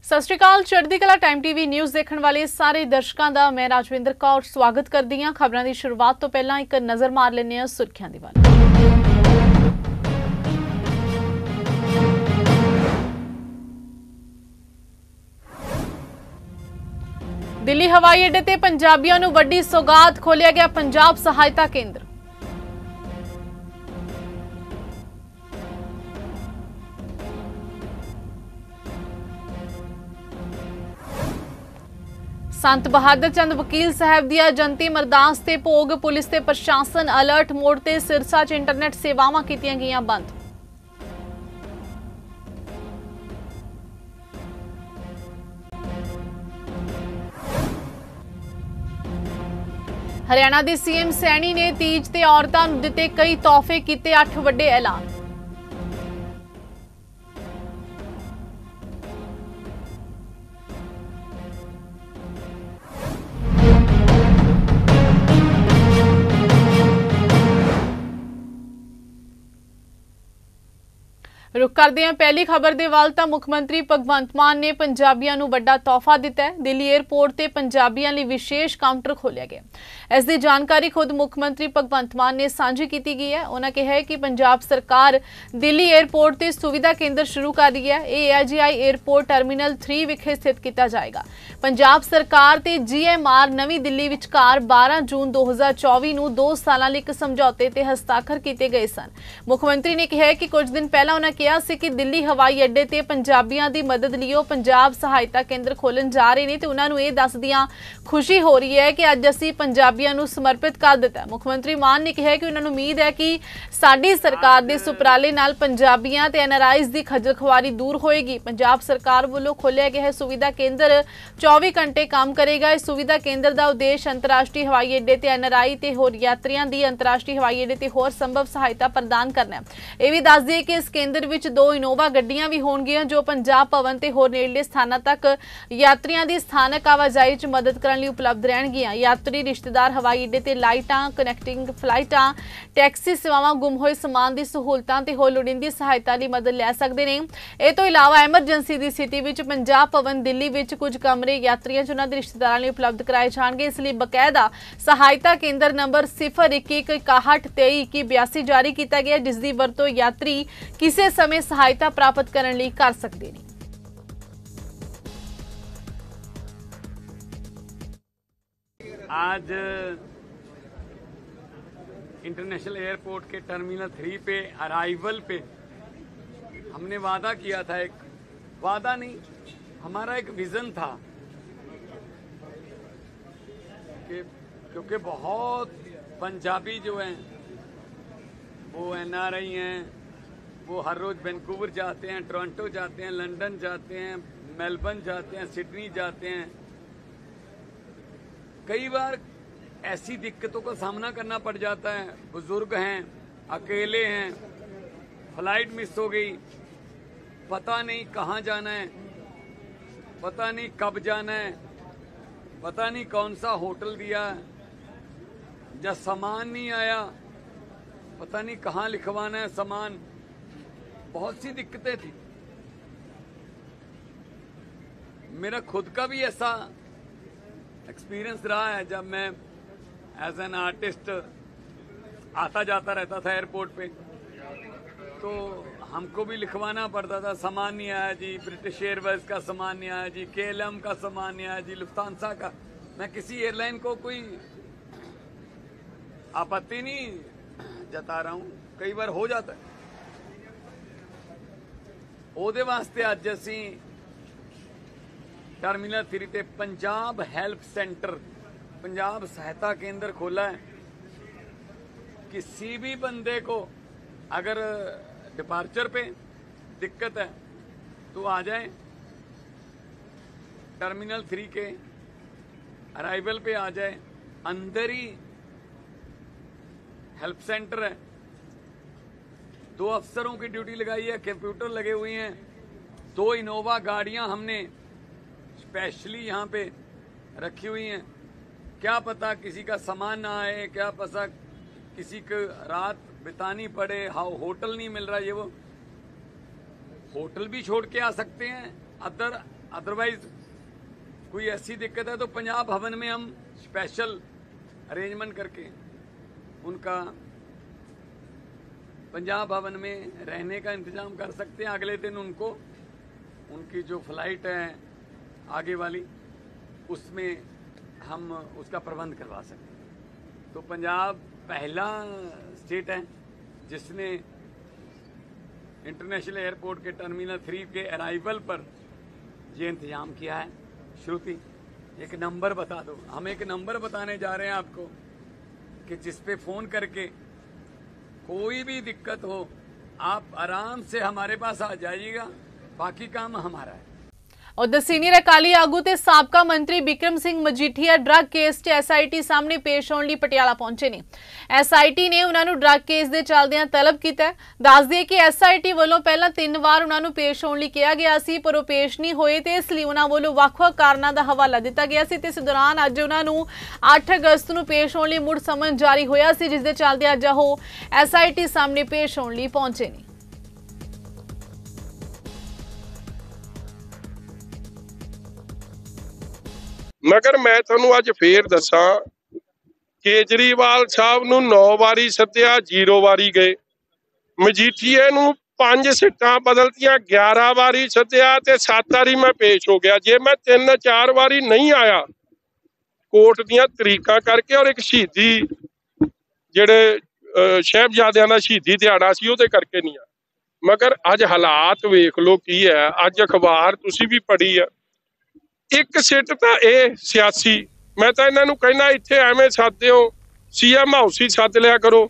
सत श्री अकाल। चढ़दी कला टाइम टीवी न्यूज़ देखने वाले सारे दर्शकों का मैं राजविंदर कौर स्वागत करती हाँ। खबरों की शुरुआत तो पहला एक नज़र मार लेने सुर्खियां दी वल। दिल्ली हवाई अड्डे ते पंजाबियों नूं वड्डी सौगात, खोलिया गया पंजाब सहायता केंद्र। संत बहादुर चंद वकील साहब दिया जनती अरदास ते भोग, पुलिस ते प्रशासन अलर्ट मोड ते सिरसा च इंटरनेट सेवावां कीतियां गईयां बंद। हरियाणा के सीएम सैनी ने तीज ते औरतां नूं दिते कई तोहफे, कीते 8 वड्डे ऐलान। रुख करते हैं पहली खबर दे वल तां मुख्यमंत्री भगवंत मान ने पंजाबियों नूं वड्डा तोहफा दिता है। दिल्ली एयरपोर्ट ते पंजाबियों लई विशेष काउंटर खोलिया गया। इस दी जानकारी खुद मुख्यमंत्री भगवंत मान ने सांझी की गई है। उन्होंने कहा है कि पंजाब सरकार दिल्ली एयरपोर्ट ते सुविधा केंद्र शुरू कर रही है। यह AIGI एयरपोर्ट टर्मिनल 3 विखे स्थित किया जाएगा। पंजाब सरकार ते GMR नवी दिल्ली विचकार 12 जून 2024 नूं 2 सालां लई एक समझौते ते हस्ताक्षर किए गए सन। मुख्यमंत्री ने कहा कि कुछ दिन पहला उन्होंने कहा सी कि दिल्ली हवाई अड्डे ते पंजाबियों की मदद लियो पंजाब सहायता केंद्र खोलन जा रहे हैं, तो उन्होंने ये दसदियां खुशी हो रही है कि अज असीं पंजाबियों नूं समर्पित कर दिता है। मुख्यमंत्री मान ने कहा कि उन्होंने उम्मीद है कि साडी सरकार दे सुपराले नाल पंजाबियों ते NRIs की खजल खुआरी दूर होएगी। पंजाब सरकार वालों खोलिया गया सुविधा केंद्र 24 घंटे काम करेगा। इस सुविधा केंद्र का उद्देश्य अंतरराष्ट्रीय हवाई अड्डे ते NRI ते होर यात्रियों की अंतरराष्ट्रीय हवाई अड्डे ते होर संभव सहायता प्रदान करना है। यह भी दस दिए कि इस केंद्र विच 2 इनोवा गड्डियां भी होणगियां जो पंजाब भवन ते होर नेड़ले स्थानां तक यात्रियों की स्थानक आवाजाही च मदद करने लई उपलब्ध रहणगियां। यात्री रिश्तेदार हवाई अड्डे ते लाइटां, कनैक्टिंग फ्लाइटां, टैक्सी सेवावां, गुम होए समान की सहूलतां ते होर लोड़ींदी सहायता लई मदद लै सकदे ने। इस तों इलावा एमरजेंसी की स्थिति विच पंजाब भवन दिल्ली विच कुछ कमरे यात्रियों च उन्हां दे रिश्तेदारां लई उपलब्ध कराए जाणगे। इस लई बकायदा सहायता केंद्र नंबर 0111612382 जारी किया गया, जिस दी वरतों यात्री किसी समय सहायता प्राप्त करने लई कर सकते हैं। आज इंटरनेशनल एयरपोर्ट के टर्मिनल 3 पे अराइवल पे हमने वादा किया था, एक वादा नहीं, हमारा एक विजन था कि क्योंकि बहुत पंजाबी जो हैं वो NRI हैं, वो हर रोज वैंकूवर जाते हैं, टोरंटो जाते हैं, लंदन जाते हैं, मेलबर्न जाते हैं, सिडनी जाते हैं। कई बार ऐसी दिक्कतों का सामना करना पड़ जाता है, बुजुर्ग हैं, अकेले हैं, फ्लाइट मिस हो गई, पता नहीं कहाँ जाना है, पता नहीं कब जाना है, पता नहीं कौन सा होटल दिया, जब सामान नहीं आया, पता नहीं कहाँ लिखवाना है सामान, बहुत सी दिक्कतें थी। मेरा खुद का भी ऐसा एक्सपीरियंस रहा है जब मैं एज एन आर्टिस्ट आता जाता रहता था एयरपोर्ट पे, तो हमको भी लिखवाना पड़ता था, सामान नहीं आया जी, ब्रिटिश एयरवेज का सामान नहीं आया जी, KLM का सामान नहीं आया जी, लुफ्तांसा का। मैं किसी एयरलाइन को कोई आपत्ति नहीं जता रहा हूँ, कई बार हो जाता है। ਉਹਦੇ वास्ते ਅੱਜ ਅਸੀਂ टर्मिनल 3 ते पंजाब हेल्प सेंटर, पंजाब सहायता केंद्र खोला है। किसी भी बंदे को अगर डिपार्चर पे दिक्कत है तो आ जाए, टर्मिनल 3 के अराइवल पे आ जाए, अंदर ही हेल्प सेंटर है। 2 अफसरों की ड्यूटी लगाई है, कंप्यूटर लगे हुए हैं, 2 इनोवा गाड़ियां हमने स्पेशली यहाँ पे रखी हुई हैं। क्या पता किसी का सामान ना आए, क्या पता किसी को रात बितानी पड़े, होटल नहीं मिल रहा, ये वो होटल भी छोड़ के आ सकते हैं, अदर अदरवाइज कोई ऐसी दिक्कत है तो पंजाब भवन में हम स्पेशल अरेंजमेंट करके उनका पंजाब भवन में रहने का इंतजाम कर सकते हैं। अगले दिन उनको उनकी जो फ्लाइट है आगे वाली उसमें हम उसका प्रबंध करवा सकते हैं। तो पंजाब पहला स्टेट है जिसने इंटरनेशनल एयरपोर्ट के टर्मिनल 3 के अराइवल पर ये इंतजाम किया है। श्रुति, एक नंबर बता दो। हम एक नंबर बताने जा रहे हैं आपको कि जिस पे फोन करके कोई भी दिक्कत हो आप आराम से हमारे पास आ जाइएगा, बाकी काम हमारा है। उधर सीनियर अकाली आगू ते साबका मंत्री बिक्रम सिंह मजीठिया ड्रग केस च SIT सामने पेश होने लिए पटियाला पहुंचे ने। SIT ने उन्होंने ड्रग केस के चलदियां तलब किया। दस दिए कि SIT वालों पहला 3 बार उन्होंने पेश होने लिए कहा गया सी, पर वो पेश नहीं होए ते इसलिए उन्होंने वालों वख-वख कारणों का हवाला दिता गया सी। इस दौरान अज उन्होंने 8 अगस्त को पेश होने लिए मुड़ समन जारी होया सी, जिस दे चलदियां अज वो SIT सामने पेश होने लिए पहुंचे ने। मगर मैं तुहानू अज फिर दसा, केजरीवाल साहब नू 9 वारी सद्या 0 वारी गए, मजीठीए नू 5 सीटां बदलतियां 11 वारी सद्या ते 7 वारी मैं पेश हो गया। जे मैं 3-4 वारी नहीं आया कोर्ट दियां तरीकां करके और एक शहीदी जेड़े साहिबजादियां दा शहीदी दिहाड़ा सी ओहदे करके नहीं आया। मगर अज हालात वेख लो की है। अज अखबार तुसी भी पढ़ी है, एक सीट तो ये सियासी, मैं तो इन्हों कहना इत्थे एवें सददे हो CM हाउस ही सद लिया करो।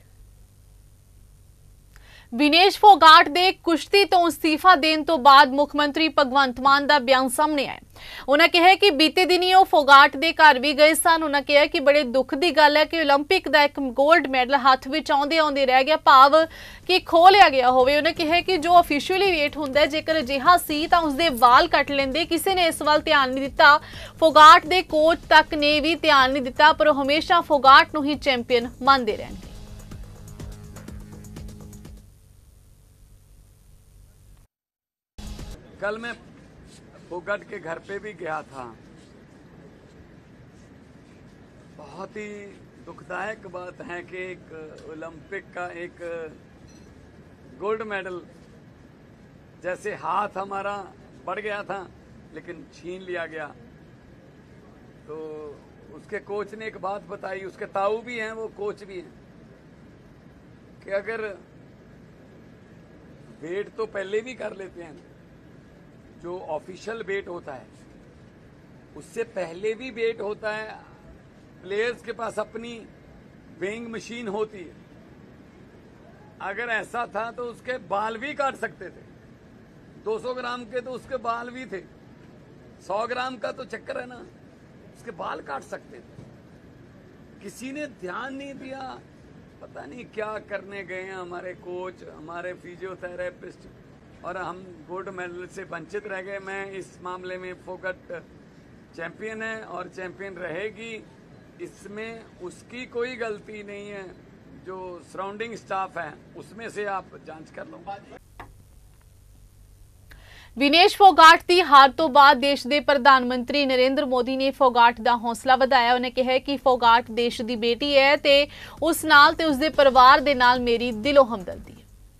विनेश फोगाट दे कुश्ती तो इस्तीफा देने तो बाद मुख्यमंत्री भगवंत मान का बयान सामने आया। उन्होंने कहा कि बीते दिन ही फोगाट दे घर भी गए सन। उन्होंने कहा कि बड़े दुख की गल है कि ओलंपिक का एक गोल्ड मैडल हाथ में आउंदे आउंदे रह गया, भाव कि खो लिया गया होवे। उन्होंने कहा कि जो ऑफिशियली वेट होंदा है, जेकर अजिहा सी तां उसदे वाल कट लेंदे, किसी ने इस वाल ध्यान नहीं दिता। फोगाट दे कोच तक ने भी ध्यान नहीं दिता, पर हमेशा फोगाट नूं ही चैंपियन मानते रहणगे। कल मैं फोगाट के घर पे भी गया था। बहुत ही दुखदायक बात है कि एक ओलंपिक का एक गोल्ड मेडल जैसे हाथ हमारा बढ़ गया था लेकिन छीन लिया गया। तो उसके कोच ने एक बात बताई, उसके ताऊ भी हैं, वो कोच भी हैं, कि अगर वेट तो पहले भी कर लेते हैं, जो ऑफिशियल वेट होता है उससे पहले भी वेट होता है। प्लेयर्स के पास अपनी वेइंग मशीन होती है। अगर ऐसा था तो उसके बाल भी काट सकते थे। 200 ग्राम के तो उसके बाल भी थे, 100 ग्राम का तो चक्कर है ना, उसके बाल काट सकते थे। किसी ने ध्यान नहीं दिया, पता नहीं क्या करने गए हैं हमारे कोच, हमारे फिजियोथेरेपिस्ट, और हम गोल्ड मेडल से वंचित रह गए। मैं इस मामले में फोगाट चैंपियन है और चैंपियन रहेगी, इसमें उसकी कोई गलती नहीं है। जो सराउंडिंग स्टाफ है उसमें से आप जांच कर लो। विनेश फोगाट की हार तो बाद देश के प्रधानमंत्री नरेंद्र मोदी ने फोगाट का हौसला वधाया। उन्हें कहा कि फोगाट देश की बेटी है ते उस नाल ते उसके परिवार दे नाल मेरी दिलों हमदर्दी है।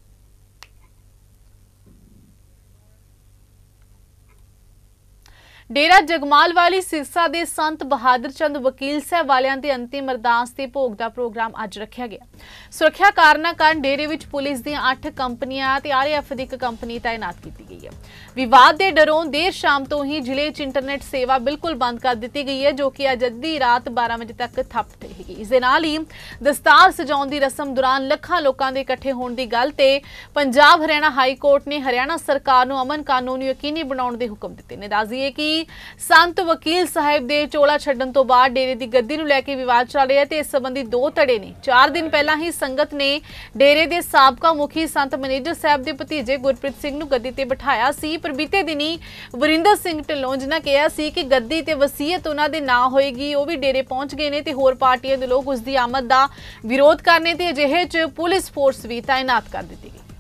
डेरा जगमाल वाली सिरसा के संत बहादुर चंद वकील साहब वालियां दे अंतिम अरदास ते भोग का प्रोग्राम अज रखा गया। सुरक्षा कारणों कारण डेरे विच पुलिस दी 8 कंपनियां ते RAF दी 1 कंपनी तैनात की गई है। विवाद के डरों देर शाम तो ही जिले च इंटरनेट सेवा बिल्कुल बंद कर दी गई है, जो कि अज अद्धी रात 12 बजे तक ठप रहेगी। इस दे नाल ही दस्तार सजाउण दी रस्म दौरान लखां लोकां दे इकट्ठे होण दी गल ते पंजाब हरियाणा हाई कोर्ट ने हरियाणा सरकार नूं अमन कानून यकीनी बनाउण दे हुक्म दित्ते ने। दस दईए कि संत वकील साहिब दे चोला छड्डण तो बाद डेरे की गद्दी नूं लैके विवाद चल रहा है ते इस संबंधी 2 धड़े ने 4 दिन पहला ही संगत ने डेरे के साबका मुखी संत मैनेजर साहब के भतीजे गुरप्रीत सिंह नूं गद्दी ते बिठाया सी, पर बीते दिनी वरिंदर सिंह ढिल्लों जिन्हां कहा सी कि गद्दी ते वसीयत उन्हां दे नां होएगी, वो भी डेरे पहुंच गए ने ते होर पार्टियां दे लोग उसकी आमद का विरोध करने ते अजिहे च पुलिस फोर्स भी तैनात कर दी गई।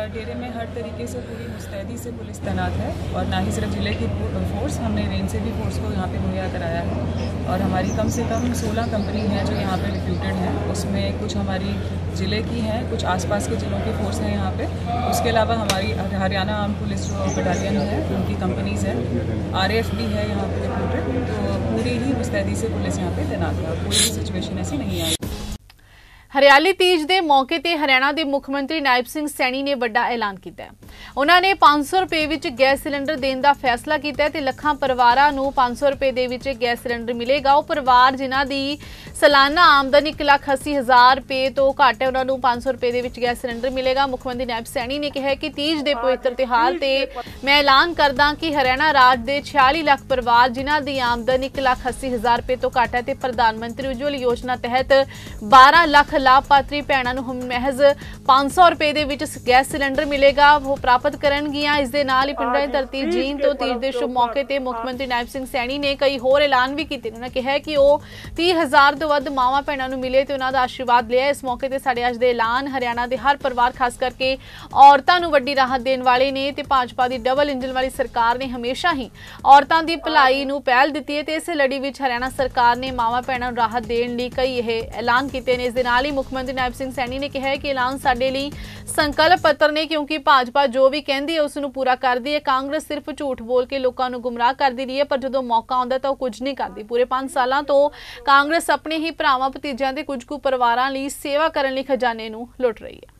डेरे में हर तरीके से पूरी मुस्तैदी से पुलिस तैनात है और ना ही सिर्फ ज़िले की फोर्स, हमने रेंज से भी फोर्स को यहाँ पे मुहैया कराया है और हमारी कम से कम 16 कंपनी हैं जो यहाँ पे रिक्रूटेड हैं। उसमें कुछ हमारी ज़िले की हैं, कुछ आसपास के ज़िलों की फोर्स हैं यहाँ पे। उसके अलावा हमारी हरियाणा आर्म पुलिस जो बटालियन है उनकी कंपनीज़ है, RAF भी है यहाँ पे रिक्रूटेड। तो पूरी ही मुस्तैदी से पुलिस यहाँ पे तैनात है और कोई भी सिचुएशन ऐसी नहीं आई। हरियाली तीज के मौके ते हरियाणा के मुख्यमंत्री नायब सिंह सैनी ने बड़ा ऐलान किया है। उन्होंने 500 रुपए विच गैस सिलेंडर देने का फैसला किया है। लखां परिवारां नूं 500 रुपए दे विच गैस सिलेंडर मिलेगा। वो परिवार जिन्हां दी सालाना आमदनी 1,80,000 रुपए तो घट है, उन्होंने 500 रुपए दे विच गैस सिलेंडर मिलेगा। मुख्यमंत्री नायब सैनी ने कहा कि तीज के पवित्र त्यौहार ते मैं ऐलान करदा कि हरियाणा राज के 46 लाख परिवार जिन्हां दी आमदनी 1,80,000 रुपए तो घट है ते प्रधानमंत्री उज्जवल योजना तहत 12 लाख लाभपात्री भैणां नूं महज 500 रुपए दे विच गैस सिलेंडर मिलेगा, वो प्राप्त करनगियां। इस दे नाल ही पिंडां दी धरती जीन तो तीज दे शुभ मौके ते मुख्यमंत्री नायब सिंह सैनी ने कई होर ऐलान भी कीते। उन्होंने कहा कि वो 30,000 तो वध मावां भैणां नूं मिले ते उन्हां दा आशीर्वाद लिया। इस मौके ते साडे अज दे ऐलान हरियाणा दे हर परिवार खास करके औरतां नूं वड्डी राहत देण वाले ने ते भाजपा दी डबल इंजन वाली सरकार ने हमेशा ही औरतां दी भलाई नूं पहल दित्ती है ते इस लड़ी विच हरियाणा सरकार ने मावां भैणां नूं राहत देण लई कई यह ऐलान कीते ने। इस दे नाल ही मुख्यमंत्री नायब सिंह सैनी ने कहा कि ऐलान साडे लई संकल्प पत्र ने, क्योंकि भाजपा जो भी कहती है उसनूं पूरा करदी है। कांग्रेस सिर्फ झूठ बोल के लोगों को गुमराह करती रही है, पर जो मौका आउंदा तां कुछ नहीं करती। पूरे 5 सालों तो कांग्रेस अपने ही भरावां भतीजिਆਂ ਤੇ कुछ कुछ परिवारां ਲਈ सेवा करन ਲਈ खजाने ਨੂੰ लुट रही है।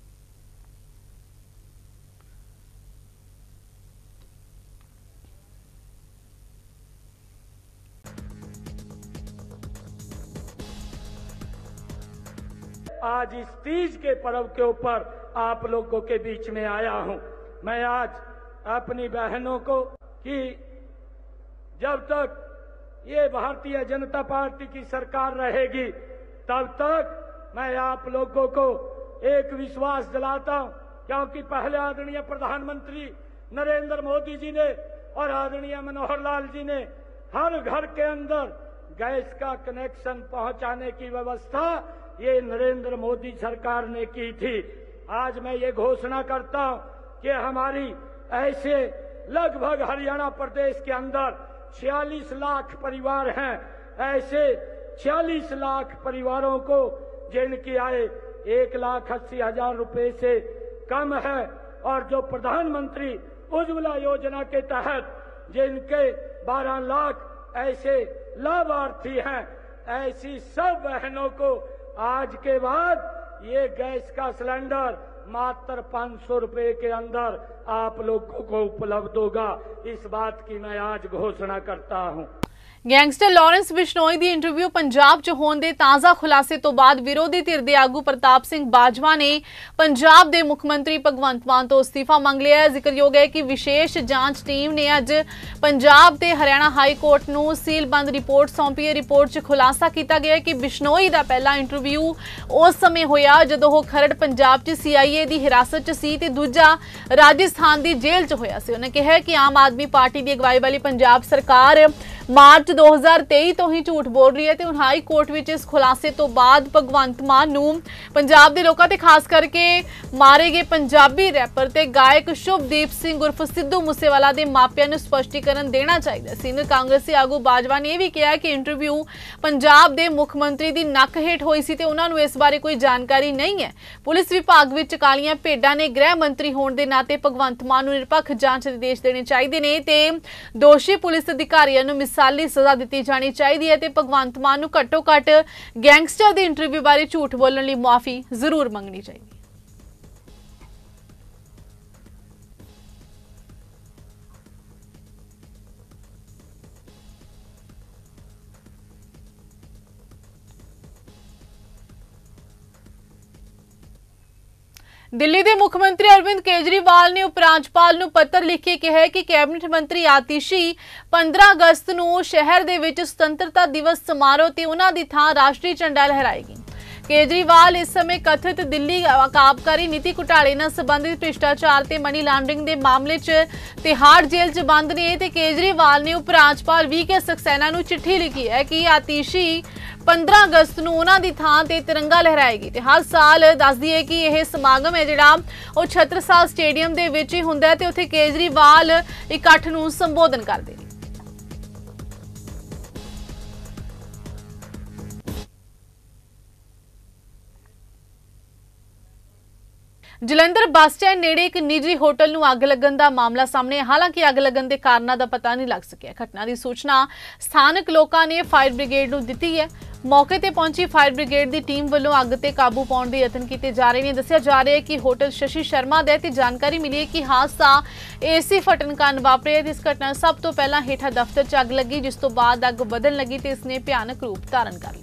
आज इस तीज के पर्व के ऊपर आप लोगों के बीच में आया हूं। मैं आज अपनी बहनों को कि जब तक ये भारतीय जनता पार्टी की सरकार रहेगी तब तक मैं आप लोगों को एक विश्वास दिलाता हूं, क्योंकि पहले आदरणीय प्रधानमंत्री नरेंद्र मोदी जी ने और आदरणीय मनोहर लाल जी ने हर घर के अंदर गैस का कनेक्शन पहुंचाने की व्यवस्था ये नरेंद्र मोदी सरकार ने की थी। आज मैं ये घोषणा करता हूं कि हमारी ऐसे लगभग हरियाणा प्रदेश के अंदर 46 लाख परिवार हैं। ऐसे 46 लाख परिवारों को जिनकी आय 1,80,000 रुपए से कम है और जो प्रधानमंत्री उज्ज्वला योजना के तहत जिनके 12 लाख ऐसे लाभार्थी हैं, ऐसी सब बहनों को आज के बाद ये गैस का सिलेंडर मात्र 500 रुपए के अंदर आप लोगों को उपलब्ध होगा। इस बात की मैं आज घोषणा करता हूं। गैंगस्टर लॉरेंस बिश्नोई की इंटरव्यू पंजाब च होने के ताज़ा खुलासे तो बाद विरोधी धिर के आगू प्रताप सिंह बाजवा ने पंजाब के मुख्यमंत्री भगवंत मान तो इस्तीफा मंग लिया। जिक्रयोग है कि विशेष जांच टीम ने अज पंजाब ते हरियाणा हाई कोर्ट नूं सीलबंद रिपोर्ट सौंपी है। रिपोर्ट च खुलासा किया गया कि बिश्नोई का पहला इंटरव्यू उस समय होया जदों वो खरड़ पंजाब च CIA की हिरासत च सी ते दूजा राजस्थान की जेल च होया सी। उन्होंने कहा कि आम आदमी पार्टी की अगवाई वाली पंजाब सरकार मार्च 2023 तो ही झूठ बोल रही है ते हुण हाई कोर्ट विच इस खुलासे तो बाद भगवंत मान नूं पंजाब दे लोकां ते खास करके मारे गए पंजाबी रैपर ते गायक शुभदीप सिंह उर्फ सिद्धू मूसेवाला दे मापियां नूं स्पष्टीकरण देना चाहिए। सीनियर कांग्रेसी आगू बाजवा ने भी कहा कि इंटरव्यू पंजाब दे मुख्यमंत्री दी नक हेठ होई सी ते उन्हां नूं इस बारे कोई जानकारी नहीं है। पुलिस विभाग विच कालियां भेडां ने गृह मंत्री होण दे नाते भगवंत मान नूं निरपक्ष जांच दे आदेश देने चाहिए ने ते दोषी पुलिस अधिकारियों नूं मिसाली सजा दी जानी चाहिए ते भगवंत मान नूं घट्टो घट गैंगस्टर के इंटरव्यू बारे झूठ बोलने लई माफी जरूर मंगनी चाहिए। दिल्ली के मुख्यमंत्री अरविंद केजरीवाल ने उपराज्यपाल नूं पत्र लिख के कहा कि कैबिनेट मंत्री आतिशी 15 अगस्त नूं शहर दे विच सुतंत्रता दिवस समारोह ते उन्हां दी थां राष्ट्रीय झंडा लहराएगी। केजरीवाल इस समय कथित दिल्ली आबकारी नीति घोटाले नाल संबंधित भ्रिष्टाचार ते मनी लॉन्ड्रिंग के मामले च तिहाड़ जेल च बंद ने ते केजरीवाल ने उप राज्यपाल VK सक्सेना नूं चिट्ठी लिखी है कि आतिशी 15 अगस्त ਨੂੰ ਉਹਨਾਂ ਦੀ ਥਾਂ ਤੇ ਤਿਰੰਗਾ ਲਹਿਰਾਏਗੀ ਤੇ ਹਰ ਸਾਲ ਦੱਸਦੀ ਹੈ ਕਿ ਇਹ ਸਮਾਗਮ ਹੈ ਜਿਹੜਾ ਉਹ ਛਤਰਸਾਲ ਸਟੇਡੀਅਮ ਦੇ ਵਿੱਚ ਹੀ ਹੁੰਦਾ ਹੈ ਤੇ ਉੱਥੇ ਕੇਜਰੀਵਾਲ ਇਕੱਠ ਨੂੰ ਸੰਬੋਧਨ ਕਰਦੇ ਨੇ। ਜਲੰਧਰ ਬੱਸ ਸਟੈਂਡ ਨੇੜੇ ਇੱਕ ਨਿੱਜੀ ਹੋਟਲ ਨੂੰ ਅੱਗ ਲੱਗਣ ਦਾ ਮਾਮਲਾ ਸਾਹਮਣੇ ਹੈ। ਹਾਲਾਂਕਿ ਅੱਗ ਲੱਗਣ ਦੇ ਕਾਰਨਾਂ ਦਾ ਪਤਾ ਨਹੀਂ ਲੱਗ ਸਕਿਆ। ਘਟਨਾ ਦੀ ਸੂਚਨਾ ਸਥਾਨਕ ਲੋਕਾਂ ਨੇ ਫਾਇਰ ਬ੍ਰਿਗੇਡ ਨੂੰ ਦਿੱਤੀ ਹੈ। मौके ते पहुंची फायर ब्रिगेड की टीम वालों अग ते काबू पाने के यतन किए जा रहे हैं। दस्सिया जा रहा है कि होटल शशि शर्मा दे ते जानकारी मिली है कि हादसा AC फटन कारण वापरिया। इस घटना सब तो पहला हेठा दफ्तर च अग लगी, जिस तो बाद अग बदन लगी तो इसने भयानक रूप धारण कर लिया।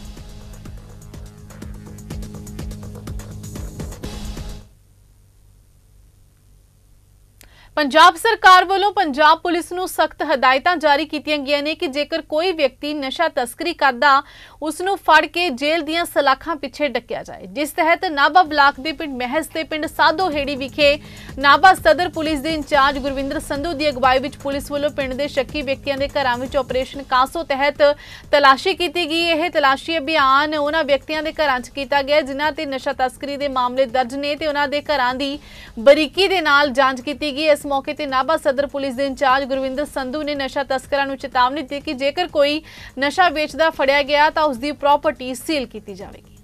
पंजाब सरकार वालों पंजाब पुलिस नूं सख्त हदायतां जारी कीतियां गईयां ने कि जेकर कोई व्यक्ति नशा तस्करी करदा उसनूं फड़ के जेल दीयां सलाखां पिछे डकिया जाए। जिस तहत नाभा ब्लाक दे पिंड महज ते पिंड साधो हेड़ी विखे नाभा सदर पुलिस दे इंचार्ज गुरविंदर संधू की अगवाई विच पुलिस वालों पिंड दे शक्की व्यक्तियों के घरां विच ऑपरेशन कासो तहत तलाशी की गई। यह तलाशी अभियान उन्हां व्यक्तियों के घरां च कीता गया जिन्हां ते नशा तस्करी के मामले दर्ज ने ते उन्हां दे घरां दी बरीकी दे नाल जांच की गई। इस मौके ते नाभा सदर पुलिस के इंचार्ज गुरविंदर संधू ने नशा तस्करां नूं चेतावनी दी कि जेकर कोई नशा वेचदा फड़िया गया तो उसकी प्रॉपर्टी सील की जाएगी।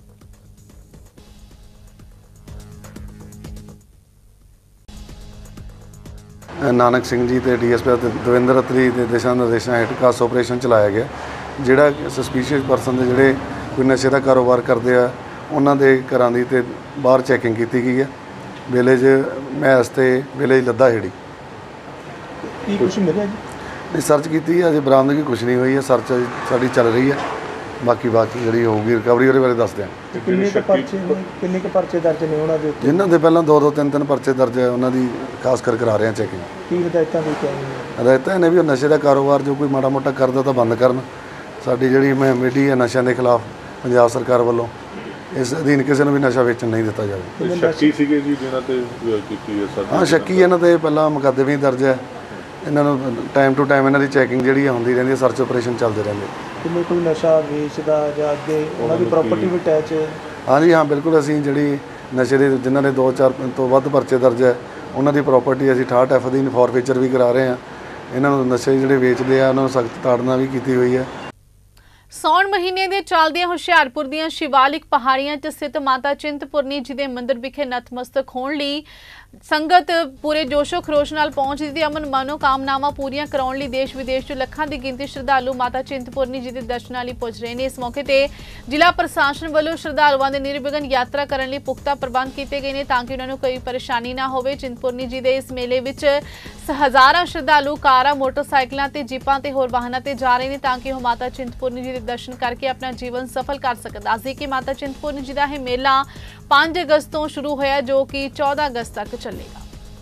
नानक सिंह जी ते DSP दविंदर अत्री के दिशा निर्देशों हेठ खास ऑपरेशन चलाया गया, जिहड़ा सस्पीशियस परसन दे जिहड़े कोई नशे का कारोबार करते हैं उन्हां दे घरां दी ते बाहर चैकिंग की गई है। विलेज मैस ते विलेज लद्दा हेड़ी कुछ मिले नहीं सर्च की अजे बरामदगी कुछ नहीं हुई है। सर्च साड़ी चल रही है, बाकी जी होगी रिकवरी वो बारे दसते हैं। किन्ने परचे दर्ज ने उन्हां दे उत्ते जिन्हां दे पहलां 2-2 3-3 परचे दर्ज है उन्हां दी खास कर करा रहे हैं चैकिंग। की हिदायतां दी क्या हिदायतां ने भी नशे का कारोबार जो कोई माड़ा मोटा करदा तो बंद करन। साडी जिहड़ी मुहिम मिली है नशे के खिलाफ पंजाब सरकार वालों इस अधीन किसी को भी नशा वेचन नहीं दिता जाए। शक्की सीगे जी जिन्हां ते कीती है सर? हाँ शक्की इन्हां ते पहला मुकदमे भी दर्ज है। इन्हों टाइम टू टाइम इन्हां दी चैकिंग जिहड़ी होंदी रहिंदी है, सर्च ऑपरेशन चलते रहंदे। किन्ने कोई नशा वेचदा जां अगे उन्हां दी प्रॉपर्टी भी अटैच है? हाँ जी हाँ बिल्कुल। असीं जिहड़ी नशे दे जिन्हां दे 2-4 तो वध परचे दर्ज है उन्हां दी प्रॉपर्टी असीं 68F अधीन फॉरफीचर भी करा रहे हैं। इन्हां नूं नशे जिहड़े वेचदे आ उन्हां नूं सख्त ताड़ना भी की हुई है। सौण महीने के चलदियां हुशियारपुर दीयां शिवालिक पहाड़ियां च स्थित माता चिंतपूर्णी जी के मंदिर विखे नतमस्तक होने लई संगत पूरे जोशो खरोश नाल पहुंचदी ते अमन मनोकामनावां पूरीआं कराउण लई देश विदेश च लखां दी गिनती श्रद्धालु माता चिंतपूर्णी जी के दर्शनां लई पुज रहे हैं। इस मौके ते जिला प्रशासन वालों श्रद्धालुआं दे निर्विघन यात्रा करन लई पुख्ता प्रबंध कीते गए हैं ताकि उन्हां नूं कोई परेशानी ना होवे। चिंतपूर्णी जी के इस मेले विच हज़ारां श्रद्धालु कारां मोटरसाइकिलों ते जीपां ते होर वाहनां ते जा रहे हैं ताकि वह माता चिंतपूर्णी जी के दर्शन करके अपना जीवन सफल कर सकन। दस दें कि माता चिंतपूर्णी जी का यह मेला 5 अगस्त तो शुरू होया जो कि 14 अगस्त तक चलेगा।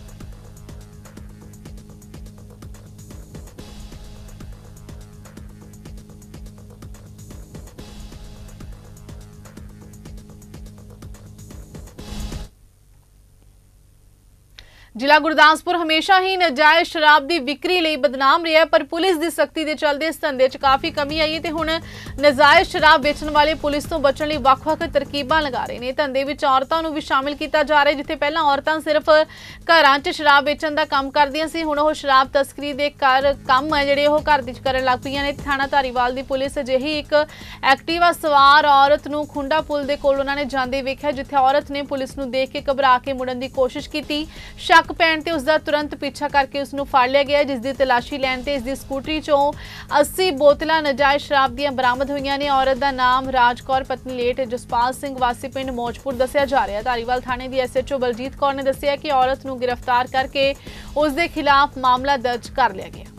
जिला गुरदासपुर हमेशा ही नजायज शराब की विक्री लिए बदनाम रहा, पर पुलिस की सख्ती के चलते इस धंधे च काफ़ी कमी आई है तो हुण नजायज शराब बेचने वाले पुलिस तो बचने लिए वख-वख तरकीबां लगा रहे हैं। धंधे में औरतों को भी शामिल किया जा रहा है, जिथे पहला औरतां सिर्फ घरां च शराब बेचण का काम करदियां सी, हुण ओह शराब तस्करी के काम है जिहड़े ओह घर विच करन लग पईआं ने। थाणा धारीवाल की पुलिस अजिही एक एक्टिवा सवार औरत नूं खुंडा पुल के कोल उन्हां ने जांदे वेखिआ, जिथे औरत ने पुलिस नूं देख के घबरा के मुड़न की कोशिश की। शक पैण ते उसका तुरंत पीछा करके उसनूं फड़ लिया गया, जिसकी तलाशी लैण ते इसकी स्कूटरी चों 80 बोतलां नजायज शराब दीआं बरामद होईआं ने। औरत का नाम राजकौर पत्नी लेट जसपाल सिंह वासी पिंड मौजपुर दस्सिया जा रहा है। धारीवाल थाणे की SHO बलजीत कौर ने दस्सिया कि औरत नूं गिरफ्तार करके उसके खिलाफ मामला दर्ज कर लिया गया।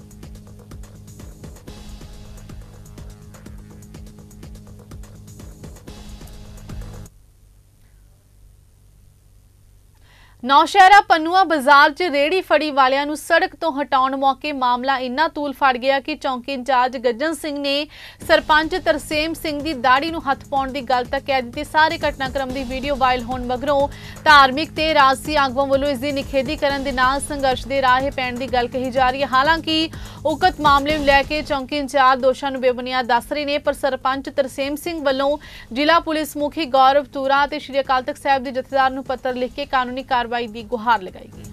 ਨੌਸ਼ਹਿਰਾ ਪੰਨੂਆ ਬਾਜ਼ਾਰ 'ਚ ਰੇੜੀ ਫੜੀ ਵਾਲਿਆਂ ਨੂੰ ਸੜਕ ਤੋਂ ਹਟਾਉਣ ਮੌਕੇ ਮਾਮਲਾ ਇੰਨਾ ਤੂਲ ਫੜ ਗਿਆ ਕਿ ਚੌਂਕੀ ਇੰਚਾਰਜ ਗੱਜਨ ਸਿੰਘ ਨੇ ਸਰਪੰਚ ਤਰਸੇਮ ਸਿੰਘ ਦੀ ਦਾੜੀ ਨੂੰ ਹੱਥ ਪਾਉਣ ਦੀ ਗੱਲ ਤੱਕ ਕਹਿ ਦਿੱਤੀ। ਸਾਰੇ ਘਟਨਾਕ੍ਰਮ ਦੀ ਵੀਡੀਓ ਵਾਇਰਲ ਹੋਣ ਮਗਰੋਂ ਧਾਰਮਿਕ ਤੇ ਰਾਜਸੀ ਆਗੂਆਂ ਵੱਲੋਂ ਇਸ ਦੀ ਨਿਖੇਧੀ ਕਰਨ ਦੇ ਨਾਲ ਸੰਘਰਸ਼ ਦੇ ਰਾਹ ਪੈਣ ਦੀ ਗੱਲ ਕਹੀ ਜਾ ਰਹੀ ਹੈ। ਹਾਲਾਂਕਿ ਉਕਤ ਮਾਮਲੇ ਨੂੰ ਲੈ ਕੇ ਚੌਂਕੀ ਇੰਚਾਰਜ ਦੋਸ਼ਾਂ ਨੂੰ ਬੇਬੁਨਿਆਦ ਦੱਸ ਰਹੇ ਨੇ, ਪਰ ਸਰਪੰਚ ਤਰਸੇਮ ਸਿੰਘ ਵੱਲੋਂ ਜ਼ਿਲ੍ਹਾ ਪੁਲਿਸ ਮੁਖੀ ਗੌਰਵ ਤੂਰਾ ਤੇ ਸ਼੍ਰੀ ਅਕਾਲ ਤਖਤ ਸਾਹਿਬ ਦੇ ਜਥੇਦਾਰ ਨੂੰ ਪੱਤਰ ਲਿਖ ਕੇ ਕਾਨੂੰਨੀ कार्रवाई की गुहार लगाई गई।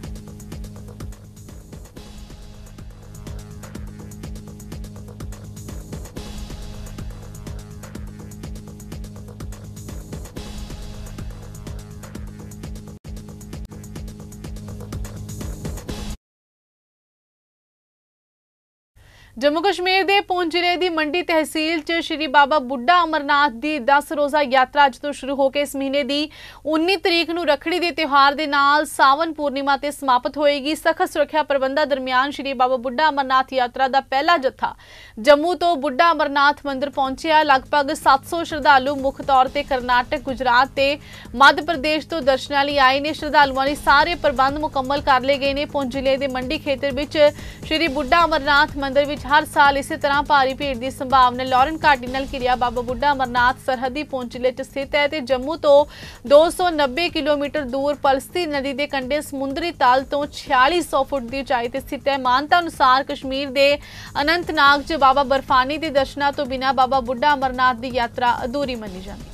जम्मू कश्मीर के पुंछ जिले की मंडी तहसील च श्री बाबा बुढ़ा अमरनाथ की 10 रोज़ा यात्रा अज तो शुरू होकर इस महीने की 19 तरीक नूं रखड़ी के त्यौहार के नाल सावन पूर्णिमा ते समाप्त होएगी। सख्त सुरक्षा प्रबंधों दरमियान श्री बाबा बुढ़ा अमरनाथ यात्रा का पहला जत्था जम्मू तो बुढ़ा अमरनाथ मंदिर पहुंचिया। लगभग 700 श्रद्धालु मुख तौर पर करनाटक, गुजरात ते मध्य प्रदेश तो दर्शनां लई आए ने। श्रद्धालुओं लई सारे प्रबंध मुकम्मल कर लए गए ने। पुंछ जिले के मंडी खेतर विच श्री बुढ़ा अमरनाथ मंदिर विच हर साल इसी तरह भारी भीड़ की संभावना। लॉरेन घाटी नाल घिरिया बाबा बुढ़ा अमरनाथ सरहदी पुंछ जिले च स्थित है ते जम्मू तो 290 किलोमीटर दूर पलस्ती नदी के कंढे समुद्री तल तो 4600 फुट की उचाई ते स्थित है। मानता अनुसार कश्मीर के अनंतनाग च बाबा बर्फानी के दर्शनों तो बिना बाबा बुढ़ा अमरनाथ की यात्रा अधूरी मनी जाती।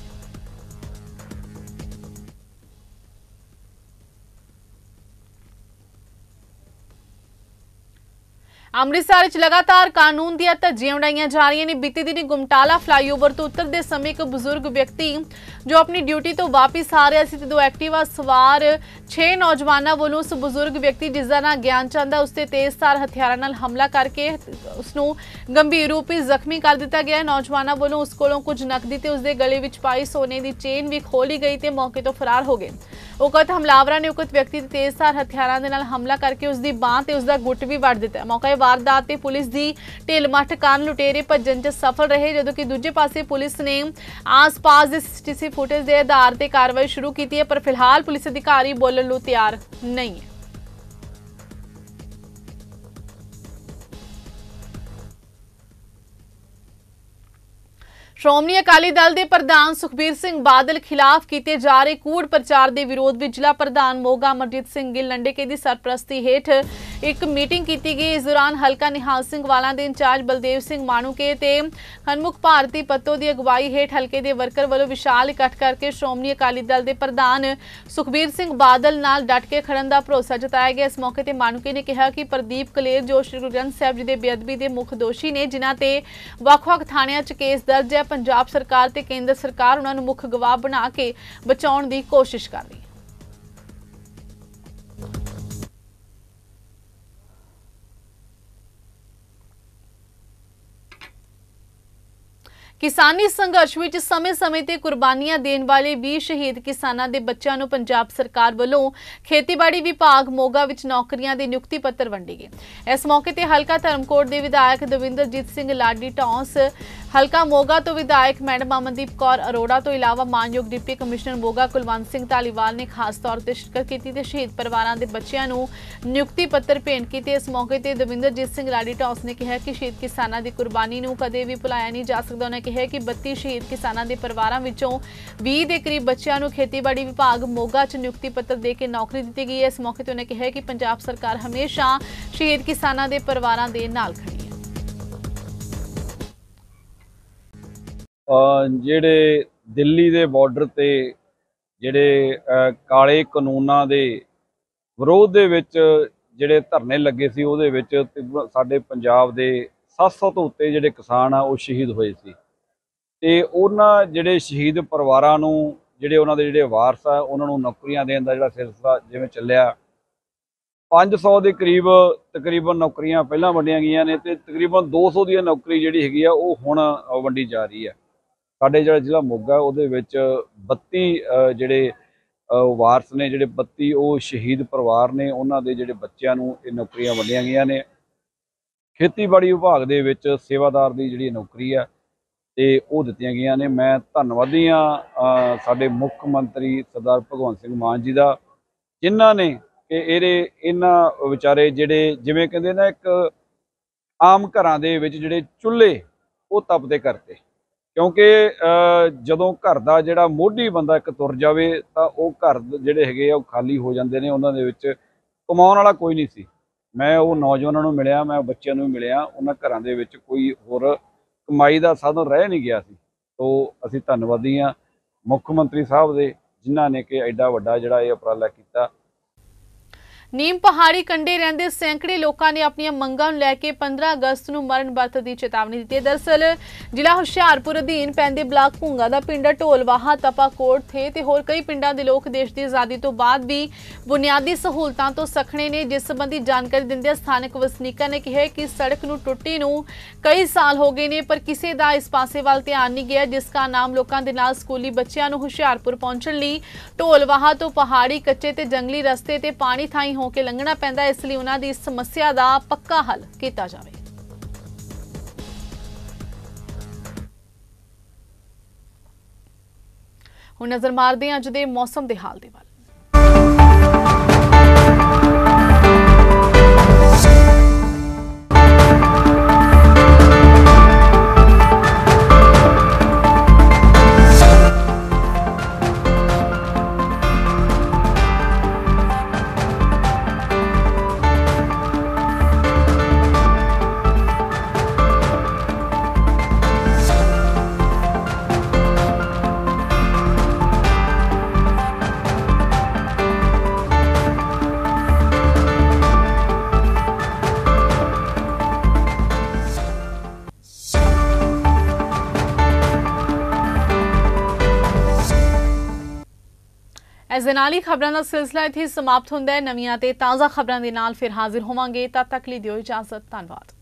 अमृतसर च लगातार कानून दी धज्जियां उड़ाईयां जा रही ने। बीते दिन गुमटाला फ्लाईओवर तो उतरते समय एक बजुर्ग व्यक्ति जो अपनी ड्यूटी तो वापिस आ रहा सी, 2 एक्टिवा सवार 6 नौजवानों वालों उस बजुर्ग व्यक्ति जिसका नाम ज्ञानचंद है उसते तेजधार हथियारों नाल हमला करके उसनूं गंभीर रूप में जख्मी कर दिता गया। नौजवानों वालों उस कोलों कुछ नकदी ते उसके गले विच पाई सोने की चेन भी खोली गई ते मौके तो फरार हो गए। उकत हमलावरां ने उकत व्यक्ति तेजधार हथियारों के नाल हमला करके उसकी बांह ते उसका गुट भी वड़ दिता। मौके वारदात ते पुलिस की ढिल मठ कारण लुटेरे भज्जन च सफल रहे, जदों कि दूजे पासे पुलिस ने आस पास के सीसीटीवी फुटेज के आधार पर कार्रवाई शुरू की है, पर फिलहाल पुलिस अधिकारी बोलने को तैयार नहीं है। श्रोमणी अकाली दल के प्रधान सुखबीर सिंह बादल खिलाफ किए जा रहे कूड़ प्रचार के विरोध में जिला प्रधान मोगा अमरजीत सिंह गिल लंडेके की सरपरस्ती हेठ एक मीटिंग की गई। इस दौरान हल्का निहाल सिंह वाला के इंचार्ज बलदेव सिंह माणूके ते हनमुख भारती पत्तो की अगवाई हेठ हल्के के वर्कर वालों विशाल इकट्ठ करके श्रोमणी अकाली दल के प्रधान सुखबीर सिंह बादल नाल डट के खड़न का भरोसा जताया गया। इस मौके पर माणूके ने कहा कि प्रदीप कलेर जो श्री गुरु ग्रंथ साहिब जी के बेअदबी के मुख दोषी ने, जिन्हां ते वख-वख थाणियां च केस दर्ज है, पंजाब सरकार ते केंद्र सरकार उन्होंने मुख गवाह बना के बचाने की कोशिश कर रही है। किसानी संघर्ष में समय समय ते कुर्बानियां देने वाले 20 शहीद किसानों के बच्चों को पंजाब सरकार वालों खेतीबाड़ी विभाग मोगा विच नौकरियां दे नियुक्ति पत्र वंडे गए। इस मौके ते हल्का धर्मकोट के विधायक दविंदरजीत सिंह लाडी टॉस, हल्का मोगा तो विधायक मैडम अमनदीप कौर अरोड़ा तो इलावा मानयोग डिप्टी कमिश्नर मोगा कुलवंत सिंह धालीवाल ने खास तौर पर शिरकत की। शहीद परिवारों के बच्चों को नियुक्ति पत्र भेंट किए। इस मौके पर दविंदरजीत सिंह लाडी टॉस ने कहा कि शहीद किसानों की कुर्बानी को कदे भी भुलाया नहीं जा सकता। उन्होंने कहा कि 32 शहीद किसानों के परिवारों विचों 20 के करीब बच्चों को खेतीबाड़ी विभाग मोगा च नियुक्ति पत्र दे के नौकरी दी गई है। इस मौके पर उन्होंने कहा कि पंजाब सरकार हमेशा शहीद किसानों के परिवारों के नाल खड़ी है। ਜਿਹੜੇ ਦਿੱਲੀ ਦੇ ਬਾਰਡਰ ਤੇ ਜਿਹੜੇ ਕਾਲੇ ਕਾਨੂੰਨਾਂ ਦੇ ਵਿਰੋਧ ਦੇ ਵਿੱਚ ਜਿਹੜੇ ਧਰਨੇ ਲੱਗੇ ਸੀ, ਉਹਦੇ ਵਿੱਚ ਸਾਡੇ ਪੰਜਾਬ ਦੇ 700 ਤੋਂ ਉੱਤੇ ਜਿਹੜੇ ਕਿਸਾਨ ਆ ਉਹ ਸ਼ਹੀਦ ਹੋਏ ਸੀ ਤੇ ਉਹਨਾਂ ਜਿਹੜੇ ਸ਼ਹੀਦ ਪਰਿਵਾਰਾਂ ਨੂੰ ਜਿਹੜੇ ਉਹਨਾਂ ਦੇ ਜਿਹੜੇ ਵਾਰਸ ਆ ਉਹਨਾਂ ਨੂੰ ਨੌਕਰੀਆਂ ਦੇਣ ਦਾ ਜਿਹੜਾ ਸਿਲਸਿਲਾ ਜਿਵੇਂ ਚੱਲਿਆ 500 ਦੇ ਕਰੀਬ ਤਕਰੀਬਨ ਨੌਕਰੀਆਂ ਪਹਿਲਾਂ ਵੰਡੀਆਂ ਗਈਆਂ ਨੇ ਤੇ ਤਕਰੀਬਨ 200 ਦੀ ਨੌਕਰੀ ਜਿਹੜੀ ਹੈਗੀ ਆ ਉਹ ਹੁਣ ਵੰਡੀ ਜਾ ਰਹੀ ਹੈ। ਸਾਡੇ ਜਿਹੜਾ ਜ਼ਿਲ੍ਹਾ ਮੋਗਾ ਉਹਦੇ ਵਿੱਚ 32 ਜਿਹੜੇ ਵਾਰਸ ਨੇ, ਜਿਹੜੇ 32 ਉਹ ਸ਼ਹੀਦ ਪਰਿਵਾਰ ਨੇ, ਉਹਨਾਂ ਦੇ ਜਿਹੜੇ ਬੱਚਿਆਂ ਨੂੰ ਇਹ ਨੌਕਰੀਆਂ ਵੰਡੀਆਂ ਗਈਆਂ ਨੇ। ਖੇਤੀਬਾੜੀ ਵਿਭਾਗ ਦੇ ਵਿੱਚ ਸੇਵਾਦਾਰ ਦੀ ਜਿਹੜੀ ਨੌਕਰੀ ਆ ਤੇ ਉਹ ਦਿੱਤੀਆਂ ਗਈਆਂ ਨੇ। ਮੈਂ ਧੰਨਵਾਦੀ ਹਾਂ ਸਾਡੇ ਮੁੱਖ ਮੰਤਰੀ ਸਰਦਾਰ ਭਗਵੰਤ ਸਿੰਘ ਮਾਨ ਜੀ ਦਾ ਜਿਨ੍ਹਾਂ ਨੇ ਕਿ ਇਹਨਾਂ ਵਿਚਾਰੇ ਜਿਹੜੇ ਜਿਵੇਂ ਕਹਿੰਦੇ ਨਾ ਇੱਕ ਆਮ ਘਰਾਂ ਦੇ ਵਿੱਚ ਜਿਹੜੇ ਚੁੱਲ੍ਹੇ ਉਹ ਤਪਦੇ ਕਰਤੇ, ਕਿਉਂਕਿ ਜਦੋਂ ਘਰ ਦਾ ਜਿਹੜਾ ਮੋਢੀ ਬੰਦਾ ਇੱਕ ਤੁਰ ਜਾਵੇ ਤਾਂ ਉਹ ਘਰ ਜਿਹੜੇ ਹੈਗੇ ਆ ਉਹ ਖਾਲੀ ਹੋ ਜਾਂਦੇ ਨੇ, ਉਹਨਾਂ ਦੇ ਵਿੱਚ ਕਮਾਉਣ ਵਾਲਾ ਕੋਈ ਨਹੀਂ ਸੀ। ਮੈਂ ਉਹ ਨੌਜਵਾਨਾਂ ਨੂੰ ਮਿਲਿਆ, ਮੈਂ ਬੱਚਿਆਂ ਨੂੰ ਵੀ ਮਿਲਿਆ, ਉਹਨਾਂ ਘਰਾਂ ਦੇ ਵਿੱਚ ਕੋਈ ਹੋਰ ਕਮਾਈ ਦਾ ਸਾਧਨ ਰਹਿ ਨਹੀਂ ਗਿਆ ਸੀ। ਤੋ ਅਸੀਂ ਧੰਨਵਾਦੀ ਹਾਂ ਮੁੱਖ ਮੰਤਰੀ ਸਾਹਿਬ ਦੇ, ਜਿਨ੍ਹਾਂ ਨੇ ਕਿ ਐਡਾ ਵੱਡਾ ਜਿਹੜਾ ਇਹ ਉਪਰਾਲਾ ਕੀਤਾ। ਨੀਮ ਪਹਾੜੀ ਕੰਢੇ ਰਹਿੰਦੇ ਸੈਂਕੜੇ ਲੋਕਾਂ ਨੇ ਆਪਣੀਆਂ ਮੰਗਾਂ ਨੂੰ ਲੈ ਕੇ 15 ਅਗਸਤ ਨੂੰ ਮਰਨ ਵਰਤ ਦੀ ਚੇਤਾਵਨੀ ਦਿੱਤੀ ਹੈ। ਦਰਅਸਲ ਜ਼ਿਲ੍ਹਾ ਹੁਸ਼ਿਆਰਪੁਰ ਅਧੀਨ ਪੈਂਦੇ ਬਲਾਕ ਭੁੰਗਾ ਦਾ ਪਿੰਡ ਢੋਲਵਾਹਾ, ਤਪਾਕੋਟ ਥੇ ਤੇ ਹੋਰ ਕਈ ਪਿੰਡਾਂ ਦੇ ਲੋਕ ਦੇਸ਼ ਦੀ ਆਜ਼ਾਦੀ ਤੋਂ ਬਾਅਦ ਵੀ ਬੁਨਿਆਦੀ ਸਹੂਲਤਾਂ ਤੋਂ ਸਖਣੇ ਨੇ। ਜਿਸ ਸੰਬੰਧੀ ਜਾਣਕਾਰੀ ਦਿੰਦਿਆਂ ਸਥਾਨਕ ਵਸਨੀਕਾਂ ਨੇ ਕਿਹਾ ਕਿ ਸੜਕ ਨੂੰ ਟੁੱਟੀ ਨੂੰ ਕਈ ਸਾਲ ਹੋ ਗਏ ਨੇ, ਪਰ ਕਿਸੇ ਦਾ ਇਸ ਪਾਸੇ ਵੱਲ ਧਿਆਨ ਨਹੀਂ ਗਿਆ, ਜਿਸ ਕਾਰਨ ਆਮ ਲੋਕਾਂ ਦੇ ਨਾਲ ਸਕੂਲੀ ਬੱਚਿਆਂ ਨੂੰ ਹੁਸ਼ਿਆਰਪੁਰ ਪਹੁੰਚਣ ਲਈ ਢੋਲਵਾਹਾ ਤੋਂ ਪਹਾੜੀ, ਕੱਚੇ ਤੇ ਜੰਗਲੀ ਰਸਤੇ ਤੇ ਪਾਣੀ ਥਾਈ ਹੋ ਕੇ ਲੰਘਣਾ ਪੈਂਦਾ। ਇਸ ਲਈ ਉਹਨਾਂ ਦੀ ਸਮੱਸਿਆ ਦਾ ਪੱਕਾ ਹੱਲ ਕੀਤਾ ਜਾਵੇ। ਹੁਣ ਨਜ਼ਰ ਮਾਰਦੇ ਹਾਂ ਅੱਜ ਦੇ ਮੌਸਮ ਦੇ ਹਾਲ ਦੇ ਵੱਲ। ਇਸ ਦੇ ਨਾਲ ਹੀ ਖਬਰਾਂ ਦਾ ਸਿਲਸਿਲਾ ਇੱਥੇ ਸਮਾਪਤ ਹੁੰਦਾ ਹੈ। ਨਵੀਆਂ ਤੇ ਤਾਜ਼ਾ ਖਬਰਾਂ ਦੇ ਨਾਲ ਫਿਰ ਹਾਜ਼ਰ ਹੋਵਾਂਗੇ। ਤਦ ਤੱਕ ਲਈ ਦਿਓ ਇਜਾਜ਼ਤ। ਧੰਨਵਾਦ।